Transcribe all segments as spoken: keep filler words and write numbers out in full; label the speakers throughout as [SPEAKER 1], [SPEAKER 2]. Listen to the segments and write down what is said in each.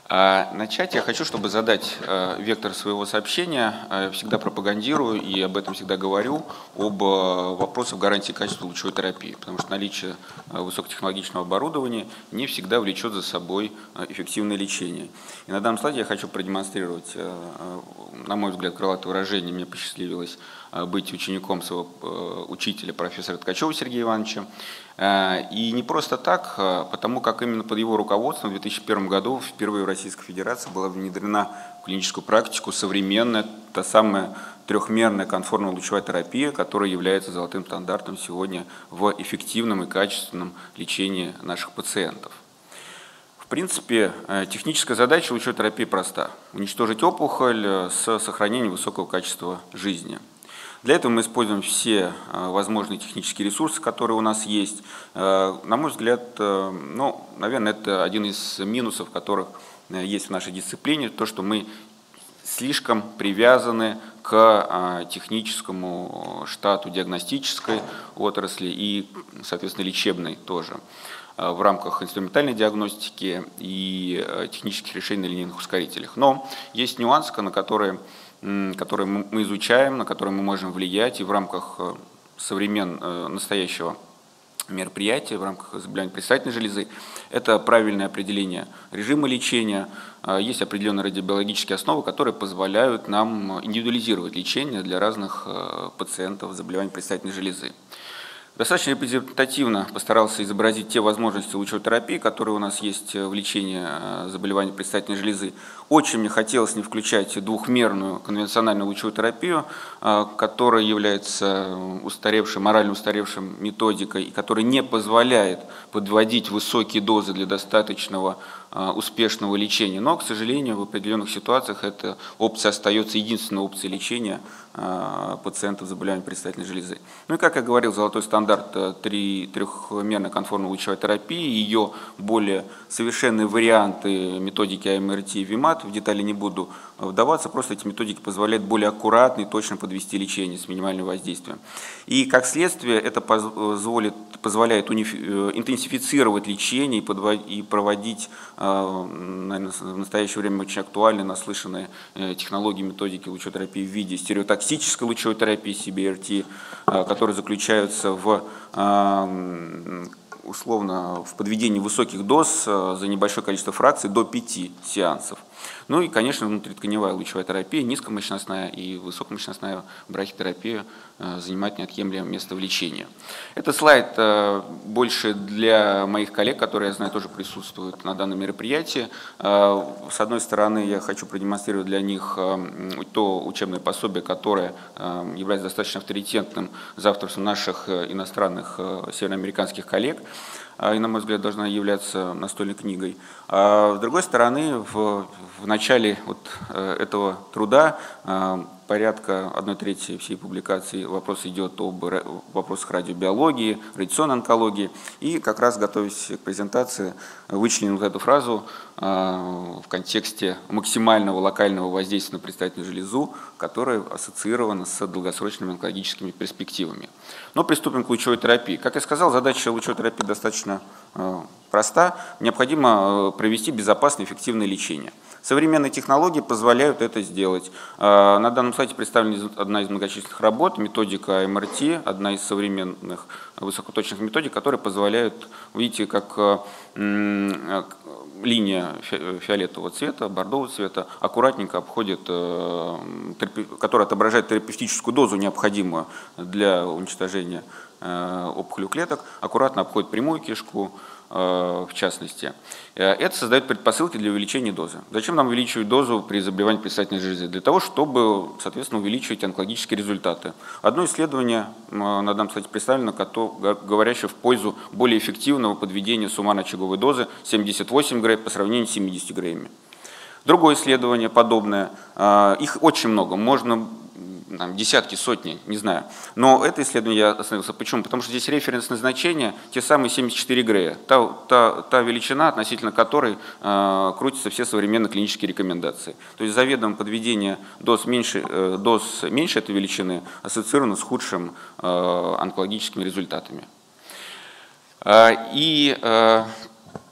[SPEAKER 1] А начать я хочу, чтобы задать э, вектор своего сообщения. Я всегда пропагандирую и об этом всегда говорю, об э, вопросах гарантии качества лучевой терапии, потому что наличие э, высокотехнологичного оборудования не всегда влечет за собой э, эффективное лечение. И на данном слайде я хочу продемонстрировать, э, э, на мой взгляд, крылатое выражение. Мне посчастливилось э, быть учеником своего э, учителя, профессора Ткачева Сергея Ивановича. И не просто так, потому как именно под его руководством в две тысячи первом году впервые в Российской Федерации была внедрена в клиническую практику современная, та самая трехмерная конформная лучевая терапия, которая является золотым стандартом сегодня в эффективном и качественном лечении наших пациентов. В принципе, техническая задача лучевой терапии проста – уничтожить опухоль с сохранением высокого качества жизни. Для этого мы используем все возможные технические ресурсы, которые у нас есть. На мой взгляд, ну, наверное, это один из минусов, которых есть в нашей дисциплине, то, что мы слишком привязаны к техническому штату диагностической отрасли и, соответственно, лечебной тоже в рамках инструментальной диагностики и технических решений на линейных ускорителях. Но есть нюансы, на которые которые мы изучаем, на которые мы можем влиять, и в рамках современного настоящего мероприятия, в рамках заболеваний предстательной железы, это правильное определение режима лечения. Есть определенные радиобиологические основы, которые позволяют нам индивидуализировать лечение для разных пациентов с заболеванием предстательной железы. Достаточно репрезентативно постарался изобразить те возможности лучевой терапии, которые у нас есть в лечении заболеваний предстательной железы. Очень мне хотелось не включать двухмерную конвенциональную лучевую терапию, которая является устаревшей, морально устаревшей методикой, и которая не позволяет подводить высокие дозы для достаточного успешного лечения. Но, к сожалению, в определенных ситуациях эта опция остается единственной опцией лечения пациентов с заболеванием предстательной железы. Ну и, как я говорил, золотой стандарт три, трехмерной конформной лучевой терапии, ее более совершенные варианты методики эй эм эр ти и вимат, в детали не буду вдаваться, просто эти методики позволяют более аккуратно и точно подвести лечение с минимальным воздействием. И, как следствие, это позволит, позволяет интенсифицировать лечение и, подводить, и проводить, наверное, в настоящее время очень актуальные, наслышанные технологии, методики лучевой терапии в виде стереотоксической лучевой терапии си би эр ти, которые заключаются в условно в подведении высоких доз за небольшое количество фракций до пяти сеансов. Ну и, конечно, внутритканевая лучевая терапия, низкомощностная и высокомощностная брахитерапия занимает неотъемлемое место в лечении. Этот слайд больше для моих коллег, которые, я знаю, тоже присутствуют на данном мероприятии. С одной стороны, я хочу продемонстрировать для них то учебное пособие, которое является достаточно авторитетным за авторством наших иностранных североамериканских коллег, и, на мой взгляд, должна являться настольной книгой. А с другой стороны, в, в начале вот этого труда порядка одной трети всей публикации вопрос идет об вопросах радиобиологии, радиационной онкологии. И как раз, готовясь к презентации, вычленил вот эту фразу в контексте максимального локального воздействия на предстательную железу, которая ассоциирована с долгосрочными онкологическими перспективами. Но приступим к лучевой терапии. Как я сказал, задача лучевой терапии достаточно проста. Необходимо провести безопасное и эффективное лечение. Современные технологии позволяют это сделать. На данном слайде представлена одна из многочисленных работ, методика эй эм эр ти, одна из современных высокоточных методик, которые позволяют, видите, как линия фиолетового цвета, бордового цвета аккуратненько обходит, которая отображает терапевтическую дозу, необходимую для уничтожения опухолевых клеток, аккуратно обходит прямую кишку, в частности. Это создает предпосылки для увеличения дозы. Зачем нам увеличивать дозу при заболевании предстательной железы? Для того, чтобы, соответственно, увеличивать онкологические результаты. Одно исследование на данном слайде представлено, говорящее в пользу более эффективного подведения суммарно-очаговой дозы семьдесят восемь грей по сравнению с семидесятью греями. Другое исследование подобное, их очень много, можно там, десятки, сотни, не знаю. Но это исследование я остановился. Почему? Потому что здесь референсное значение, те самые семьдесят четыре грея, та, та, та величина, относительно которой э, крутятся все современные клинические рекомендации. То есть заведомо подведение доз меньше, э, доз меньше этой величины ассоциировано с худшими э, онкологическими результатами. Э, и э,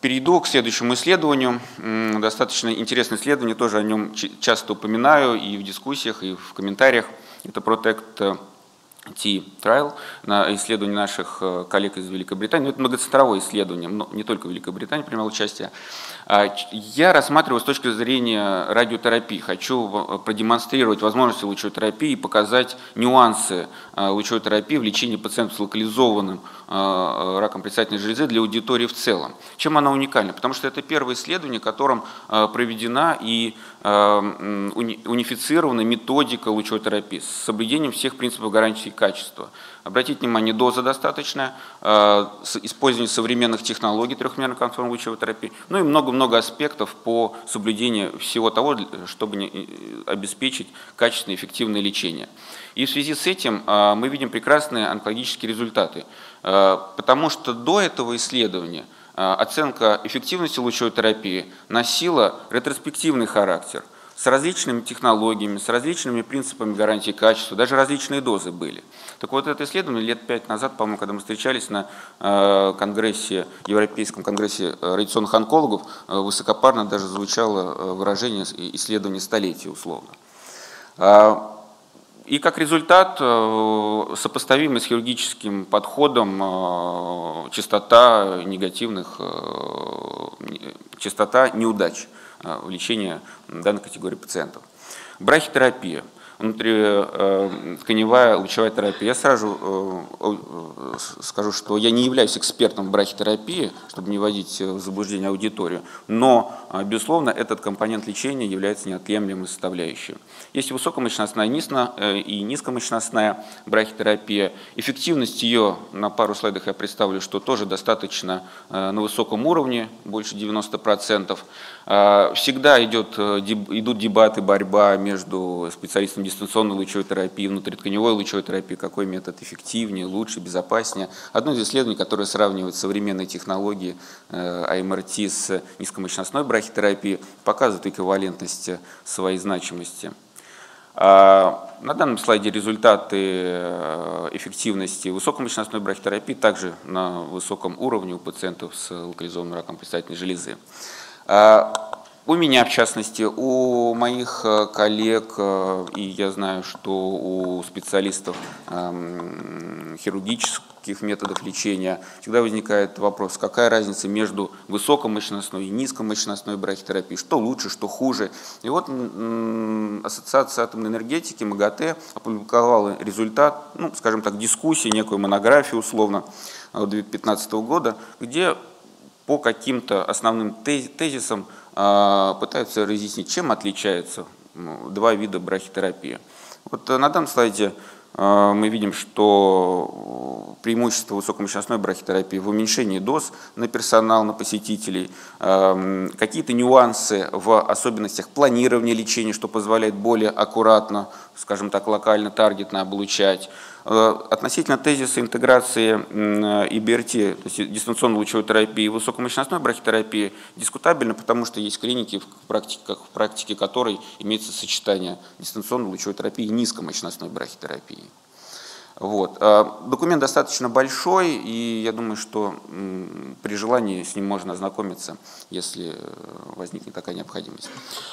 [SPEAKER 1] Перейду к следующему исследованию. Достаточно интересное исследование, тоже о нем часто упоминаю и в дискуссиях, и в комментариях. Это PROTECT T-Trial, на исследование наших коллег из Великобритании. Это многоцентровое исследование, но не только Великобритания принимала участие. Я рассматриваю с точки зрения радиотерапии. Хочу продемонстрировать возможности лучевой терапии и показать нюансы лучевой терапии в лечении пациентов с локализованным раком предстательной железы для аудитории в целом. Чем она уникальна? Потому что это первое исследование, в котором проведена и унифицирована методика лучевой терапии с соблюдением всех принципов гарантии качества. Обратите внимание, доза достаточная, использование современных технологий трехмерной конформной лучевой терапии, ну и много-много аспектов по соблюдению всего того, чтобы обеспечить качественное и эффективное лечение. И в связи с этим мы видим прекрасные онкологические результаты, потому что до этого исследования оценка эффективности лучевой терапии носила ретроспективный характер, с различными технологиями, с различными принципами гарантии качества, даже различные дозы были. Так вот, это исследование лет пять назад, по-моему, когда мы встречались на конгрессе, Европейском конгрессе радиационных онкологов, высокопарно даже звучало выражение исследования столетия условно. И как результат, сопоставимый с хирургическим подходом, частота негативных, частота неудач в лечении данной категории пациентов. Брахитерапия, внутритканевая лучевая терапия. Я сразу скажу, что я не являюсь экспертом в брахитерапии, чтобы не вводить в заблуждение аудиторию, но, безусловно, этот компонент лечения является неотъемлемой составляющей. Есть высокомощностная и низкомощностная брахитерапия. Эффективность ее на пару слайдах я представлю, что тоже достаточно на высоком уровне, больше девяноста процентов. Всегда идет, идут дебаты, борьба между специалистами дистанционной лучевой терапии, внутритканевой лучевой терапии, какой метод эффективнее, лучше, безопаснее. Одно из исследований, которое сравнивает современные технологии эй эм эр ти с низкомощностной брахитерапией, показывает эквивалентность своей значимости. На данном слайде результаты эффективности высокомощностной брахитерапии также на высоком уровне у пациентов с локализованным раком предстательной железы. У меня, в частности, у моих коллег, и я знаю, что у специалистов хирургических методов лечения всегда возникает вопрос, какая разница между высокомощностной и низкомощностной брахитерапией, что лучше, что хуже. И вот Ассоциация атомной энергетики МАГАТЭ опубликовала результат, ну, скажем так, дискуссии, некую монографию условно две тысячи пятнадцатого года, где по каким-то основным тезисам пытаются разъяснить, чем отличаются два вида брахитерапии. Вот на данном слайде мы видим, что преимущество высокомощностной брахитерапии в уменьшении доз на персонал, на посетителей, какие-то нюансы в особенностях планирования лечения, что позволяет более аккуратно, скажем так, локально, таргетно облучать. Относительно тезиса интеграции и би эр ти, то есть дистанционной лучевой терапии и высокомощностной брахитерапии, дискутабельно, потому что есть клиники, в практике, в практике которой имеется сочетание дистанционной лучевой терапии и низкомощностной брахитерапии. Вот. Документ достаточно большой, и я думаю, что при желании с ним можно ознакомиться, если возникнет такая необходимость.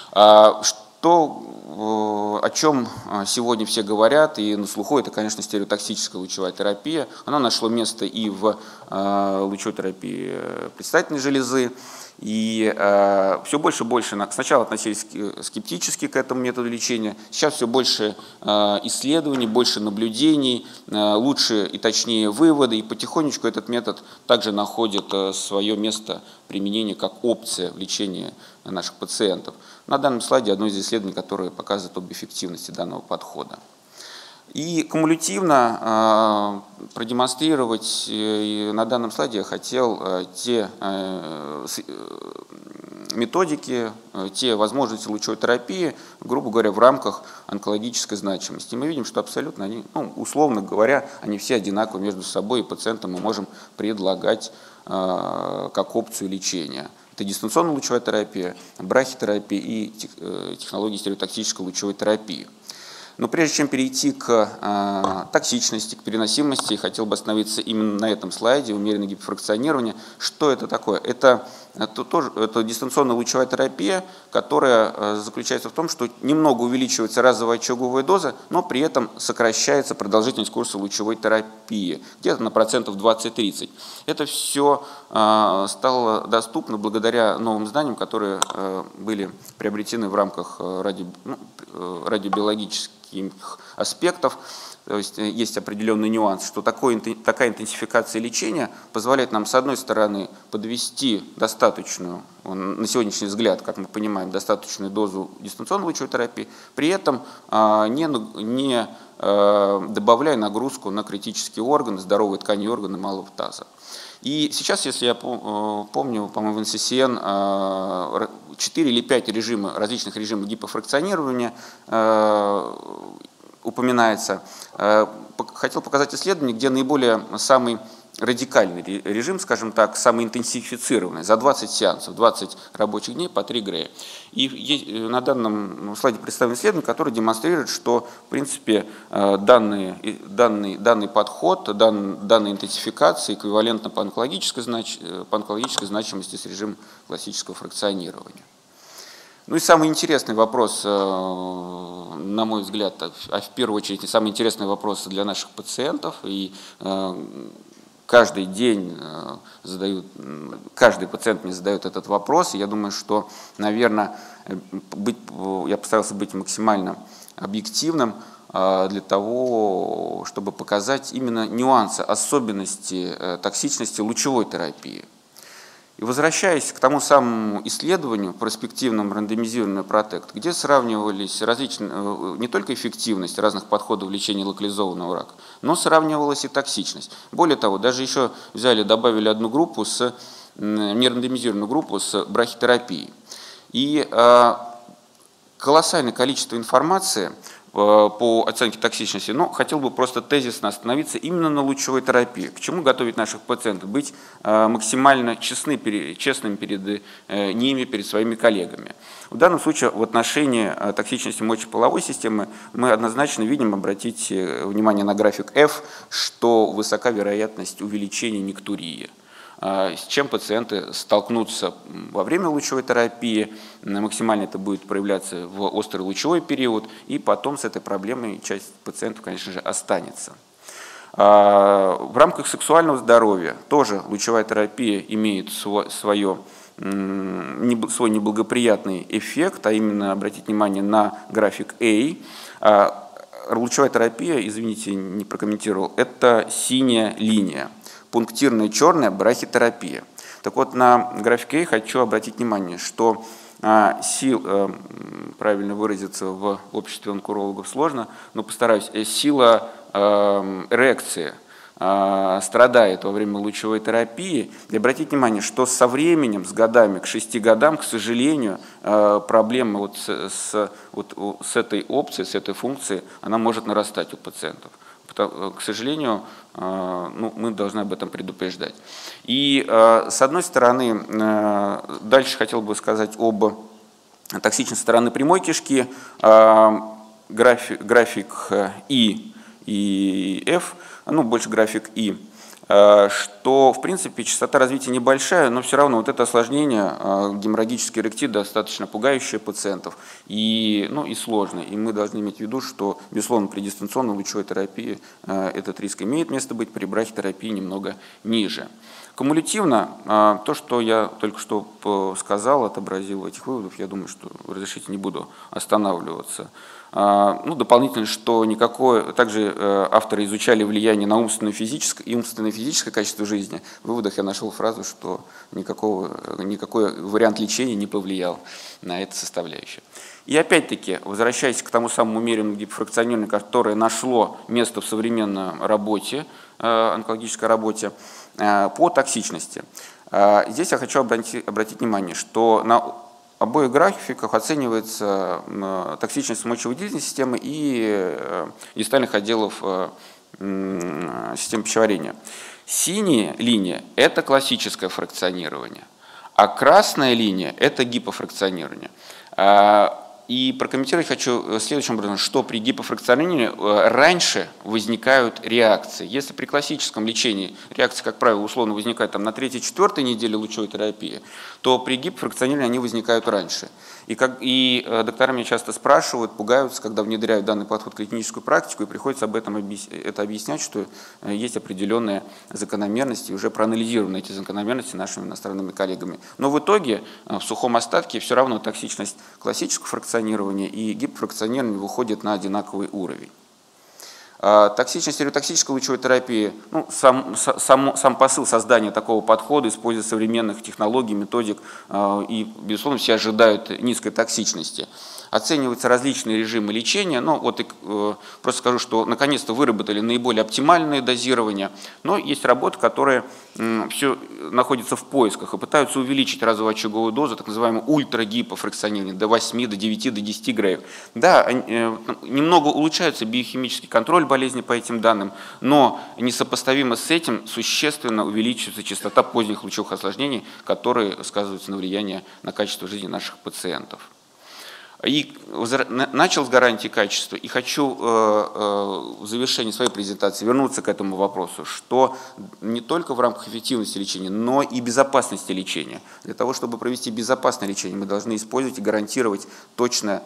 [SPEAKER 1] То, о чем сегодня все говорят и на слуху, это, конечно, стереотоксическая лучевая терапия. Она нашло место и в лучевой терапии предстательной железы. И э, все больше и больше, сначала относились скептически к этому методу лечения, сейчас все больше э, исследований, больше наблюдений, э, лучше и точнее выводы, и потихонечку этот метод также находит э, свое место применения как опция в лечении наших пациентов. На данном слайде одно из исследований, которое показывает об эффективности данного подхода. И кумулятивно э, продемонстрировать э, на данном слайде я хотел э, те э, методики, э, те возможности лучевой терапии, грубо говоря, в рамках онкологической значимости. И мы видим, что абсолютно они, ну, условно говоря, они все одинаковы между собой, и пациентам мы можем предлагать э, как опцию лечения. Это дистанционная лучевая терапия, брахитерапия и технологии стереотоксической лучевой терапии. Но прежде чем перейти к э, токсичности, к переносимости, хотел бы остановиться именно на этом слайде, умеренное гипофракционирование. Что это такое? Это, это, тоже, это дистанционная лучевая терапия, которая э, заключается в том, что немного увеличивается разовая очаговая доза, но при этом сокращается продолжительность курса лучевой терапии, где-то на процентов двадцать-тридцать. Это все э, стало доступно благодаря новым знаниям, которые э, были приобретены в рамках э, ради, ну, э, радиобиологических аспектов. То есть есть определенный нюанс, что такой, такая интенсификация лечения позволяет нам, с одной стороны, подвести достаточную, на сегодняшний взгляд, как мы понимаем, достаточную дозу дистанционной лучевой терапии, при этом не, не добавляя нагрузку на критические органы, здоровые ткани и органы малого таза. И сейчас, если я помню, по-моему, в эн си си эн четыре или пять режима, различных режимов гипофракционирования упоминается. Хотел показать исследование, где наиболее самый радикальный режим, скажем так, самый интенсифицированный, за двадцать сеансов, двадцать рабочих дней по три грея. И на данном слайде представлено исследование, которое демонстрирует, что, в принципе, данный, данный, данный подход, дан, данная интенсификация эквивалентна по онкологической, знач, по онкологической значимости с режимом классического фракционирования. Ну и самый интересный вопрос, на мой взгляд, а в первую очередь самый интересный вопрос для наших пациентов, и каждый день задают, каждый пациент мне задает этот вопрос, и я думаю, что, наверное, быть, я постарался быть максимально объективным для того, чтобы показать именно нюансы, особенности токсичности лучевой терапии. И возвращаясь к тому самому исследованию, проспективному рандомизированный протект, где сравнивались различные, не только эффективность разных подходов в лечении локализованного рака, но сравнивалась и токсичность. Более того, даже еще взяли, добавили одну группу, с, нерандомизированную группу с брахитерапией. И э, колоссальное количество информации по оценке токсичности, но хотел бы просто тезисно остановиться именно на лучевой терапии. К чему готовить наших пациентов? Быть максимально честны, честными перед ними, перед своими коллегами. В данном случае в отношении токсичности мочеполовой системы мы однозначно видим, обратить внимание на график F, что высока вероятность увеличения нектурии, с чем пациенты столкнутся во время лучевой терапии. Максимально это будет проявляться в острый лучевой период, и потом с этой проблемой часть пациентов, конечно же, останется. В рамках сексуального здоровья тоже лучевая терапия имеет свое, свой неблагоприятный эффект, а именно обратить внимание на график A. Лучевая терапия, извините, не прокомментировал, это синяя линия. Пунктирная черная брахитерапия. Так вот, на графике хочу обратить внимание, что а, сил, а, правильно выразиться в обществе онкологов сложно, но постараюсь, сила а, эрекции а, страдает во время лучевой терапии. И обратите внимание, что со временем, с годами, к шести годам, к сожалению, а, проблема вот с, с, вот с этой опцией, с этой функцией, она может нарастать у пациентов. К сожалению, ну, мы должны об этом предупреждать. И с одной стороны, дальше хотел бы сказать об токсичной стороны прямой кишки. График, график И и F, ну больше график И, что в принципе частота развития небольшая, но все равно вот это осложнение, геморрагический эректит, достаточно пугающее пациентов и, ну, и сложно. И мы должны иметь в виду, что, безусловно, при дистанционной лучевой терапии этот риск имеет место быть, при брахитерапии немного ниже. Кумулятивно, то, что я только что сказал, отобразил этих выводов, я думаю, что разрешите, не буду останавливаться. Ну, дополнительно, что никакое, также авторы изучали влияние на умственное физическое и умственное физическое качество жизни. В выводах я нашел фразу, что никакого, никакой вариант лечения не повлиял на эту составляющую. И опять-таки, возвращаясь к тому самому умеренному гипофракционированию, которое нашло место в современной работе, онкологической работе, по токсичности. Здесь я хочу обратить, обратить внимание, что на обоих графиках оценивается токсичность мочевыделительной системы и дистальных отделов системы пищеварения. Синяя линия – это классическое фракционирование, а красная линия – это гипофракционирование. И прокомментировать хочу следующим образом, что при гипофракционировании раньше возникают реакции. Если при классическом лечении реакции, как правило, условно возникают там, на третьей-четвертой неделе лучевой терапии, то при гипофракционировании они возникают раньше. И, как, и доктора меня часто спрашивают, пугаются, когда внедряют данный подход в клиническую практику, и приходится об этом объяс... это объяснять, что есть определенные закономерности, уже проанализированы эти закономерности нашими иностранными коллегами. Но в итоге в сухом остатке все равно токсичность классического фракционирования и гипофракционирования выходит на одинаковый уровень. Токсичность стереотоксической лучевой терапии, ну, сам, сам, сам посыл создания такого подхода, используя современных технологий, методик, и, безусловно, все ожидают низкой токсичности. Оцениваются различные режимы лечения. Ну, вот, э, просто скажу, что наконец-то выработали наиболее оптимальные дозирования, но есть работы, которые э, все находятся в поисках и пытаются увеличить разовую очаговую дозу, так называемую ультрагипофракционирование, до восьми, до девяти, до десяти греев. Да, э, немного улучшается биохимический контроль болезни по этим данным, но несопоставимо с этим существенно увеличивается частота поздних лучевых осложнений, которые сказываются на влияние на качество жизни наших пациентов. И начал с гарантии качества, и хочу в завершении своей презентации вернуться к этому вопросу, что не только в рамках эффективности лечения, но и безопасности лечения. Для того, чтобы провести безопасное лечение, мы должны использовать и гарантировать точное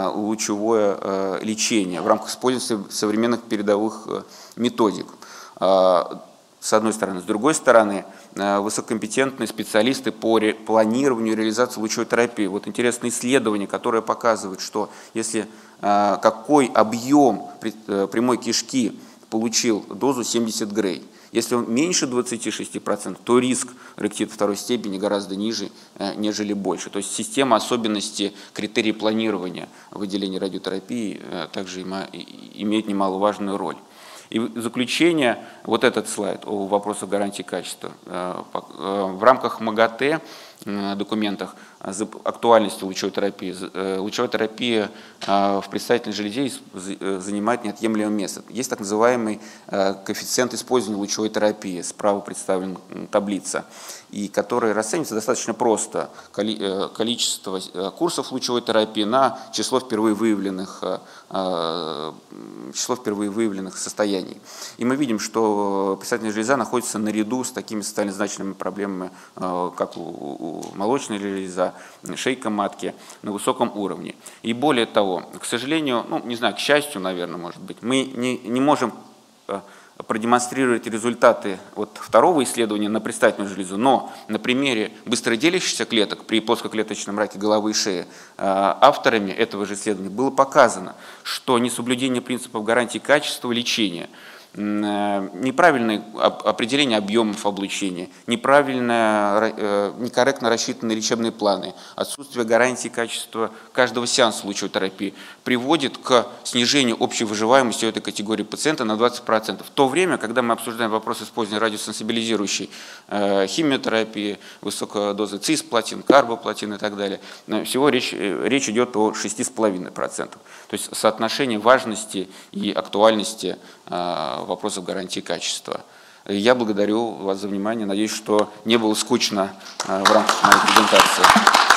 [SPEAKER 1] лучевое лечение в рамках использования современных передовых методик. С одной стороны. С другой стороны, высококомпетентные специалисты по планированию и реализации лучевой терапии. Вот интересное исследование, которое показывает, что если какой объем прямой кишки получил дозу семьдесят грей, если он меньше двадцати шести процентов, то риск ректита второй степени гораздо ниже, нежели больше. То есть система особенностей критерий планирования выделения радиотерапии также имеет немаловажную роль. И в заключение, вот этот слайд о вопросах гарантии качества. В рамках МАГАТЭ документах актуальности лучевой терапии. Лучевая терапия в предстательной железе занимает неотъемлемое место. Есть так называемый коэффициент использования лучевой терапии, справа представлена таблица, и который расценивается достаточно просто. Количество курсов лучевой терапии на число впервые выявленных, число впервые выявленных состояний. И мы видим, что предстательная железа находится наряду с такими социально значительными проблемами, как у молочной железа, шейка матки, на высоком уровне. И более того, к сожалению, ну, не знаю, к счастью, наверное, может быть, мы не, не можем продемонстрировать результаты вот второго исследования на предстательную железу, но на примере быстроделящихся клеток при плоскоклеточном раке головы и шеи авторами этого же исследования было показано, что несоблюдение принципов гарантии качества лечения, неправильное определение объемов облучения, неправильно, некорректно рассчитанные лечебные планы, отсутствие гарантии качества каждого сеанса лучевой терапии приводит к снижению общей выживаемости этой категории пациента на двадцать процентов. В то время, когда мы обсуждаем вопрос использования радиосенсибилизирующей химиотерапии, высокой дозы цисплатин, карбоплатин и так далее, всего речь, речь идет о шести с половиной процентах. То есть соотношение важности и актуальности вопросов гарантии качества. Я благодарю вас за внимание. Надеюсь, что не было скучно в рамках моей презентации.